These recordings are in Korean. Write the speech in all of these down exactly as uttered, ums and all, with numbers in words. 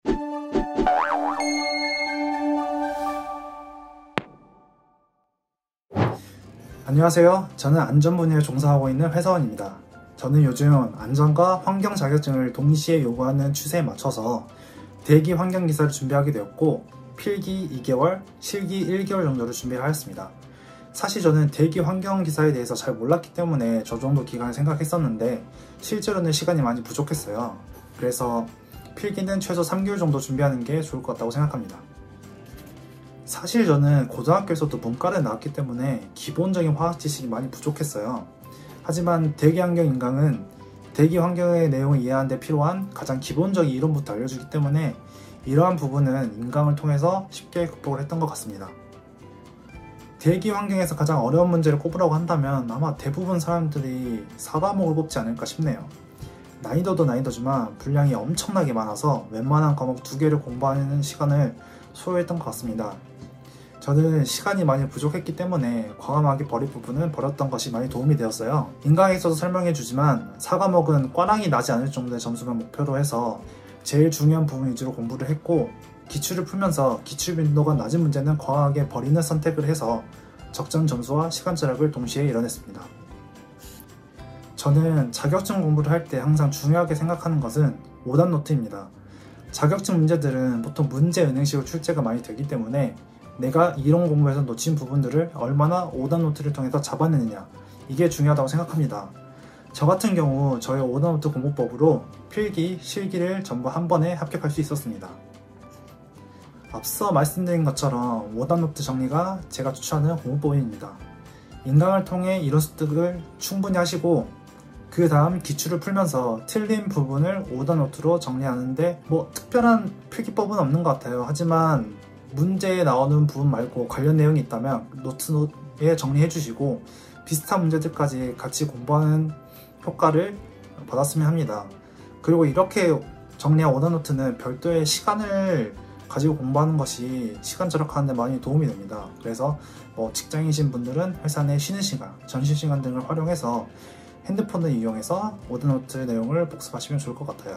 안녕하세요. 저는 안전 분야에 종사하고 있는 회사원입니다. 저는 요즘 안전과 환경 자격증을 동시에 요구하는 추세에 맞춰서 대기 환경 기사를 준비하게 되었고, 필기 이 개월, 실기 일 개월 정도를 준비하였습니다. 사실 저는 대기 환경 기사에 대해서 잘 몰랐기 때문에 저 정도 기간을 생각했었는데 실제로는 시간이 많이 부족했어요. 그래서 필기는 최소 삼 개월 정도 준비하는 게 좋을 것 같다고 생각합니다. 사실 저는 고등학교에서도 문과를 나왔기 때문에 기본적인 화학 지식이 많이 부족했어요. 하지만 대기 환경 인강은 대기 환경의 내용을 이해하는 데 필요한 가장 기본적인 이론부터 알려주기 때문에 이러한 부분은 인강을 통해서 쉽게 극복을 했던 것 같습니다. 대기 환경에서 가장 어려운 문제를 꼽으라고 한다면 아마 대부분 사람들이 사 과목을 꼽지 않을까 싶네요. 난이도도 난이도지만 분량이 엄청나게 많아서 웬만한 과목 두 개를 공부하는 시간을 소요했던 것 같습니다. 저는 시간이 많이 부족했기 때문에 과감하게 버릴 부분은 버렸던 것이 많이 도움이 되었어요. 인강에서도 설명해 주지만 사 과목은 꽈랑이 나지 않을 정도의 점수만 목표로 해서 제일 중요한 부분 위주로 공부를 했고, 기출을 풀면서 기출 빈도가 낮은 문제는 과감하게 버리는 선택을 해서 적정 점수와 시간 절약을 동시에 이뤄냈습니다. 저는 자격증 공부를 할 때 항상 중요하게 생각하는 것은 오답 노트입니다. 자격증 문제들은 보통 문제 은행식으로 출제가 많이 되기 때문에 내가 이론 공부에서 놓친 부분들을 얼마나 오답 노트를 통해서 잡아내느냐, 이게 중요하다고 생각합니다. 저 같은 경우 저의 오답 노트 공부법으로 필기, 실기를 전부 한 번에 합격할 수 있었습니다. 앞서 말씀드린 것처럼 오답 노트 정리가 제가 추천하는 공부법입니다. 인강을 통해 이론 습득을 충분히 하시고 그 다음 기출을 풀면서 틀린 부분을 오답 노트로 정리하는데 뭐 특별한 필기법은 없는 것 같아요. 하지만 문제에 나오는 부분 말고 관련 내용이 있다면 노트에 정리해 주시고 비슷한 문제들까지 같이 공부하는 효과를 받았으면 합니다. 그리고 이렇게 정리한 오답 노트는 별도의 시간을 가지고 공부하는 것이 시간 절약하는 데 많이 도움이 됩니다. 그래서 뭐 직장이신 분들은 회사 내 쉬는 시간, 점심시간 등을 활용해서 핸드폰을 이용해서 오답 노트 내용을 복습하시면 좋을 것 같아요.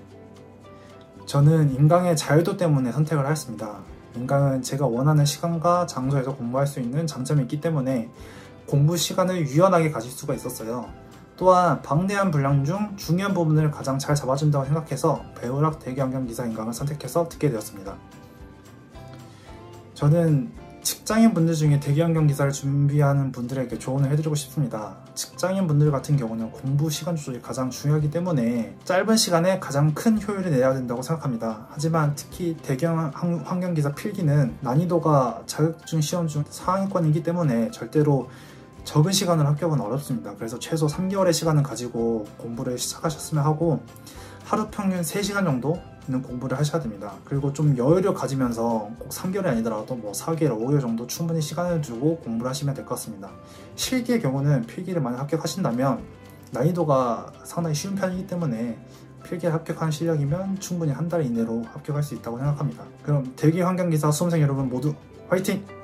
저는 인강의 자유도 때문에 선택을 하였습니다. 인강은 제가 원하는 시간과 장소에서 공부할 수 있는 장점이 있기 때문에 공부 시간을 유연하게 가질 수가 있었어요. 또한 방대한 분량 중 중요한 부분을 가장 잘 잡아준다고 생각해서 배우락 대기환경기사 인강을 선택해서 듣게 되었습니다. 저는 직장인 분들 중에 대기환경기사를 준비하는 분들에게 조언을 해드리고 싶습니다. 직장인 분들 같은 경우는 공부 시간 조절이 가장 중요하기 때문에 짧은 시간에 가장 큰 효율을 내야 된다고 생각합니다. 하지만 특히 대기환경기사 필기는 난이도가 자격증 시험 중 상위권이기 때문에 절대로 적은 시간으로 합격은 어렵습니다. 그래서 최소 삼 개월의 시간을 가지고 공부를 시작하셨으면 하고, 하루 평균 세 시간 정도는 공부를 하셔야 됩니다. 그리고 좀 여유를 가지면서 꼭 삼 개월이 아니더라도 뭐 사 개월, 오 개월 정도 충분히 시간을 두고 공부를 하시면 될 것 같습니다. 실기의 경우는 필기를 만약 합격하신다면 난이도가 상당히 쉬운 편이기 때문에 필기에 합격한 실력이면 충분히 한 달 이내로 합격할 수 있다고 생각합니다. 그럼 대기환경기사 수험생 여러분 모두 화이팅!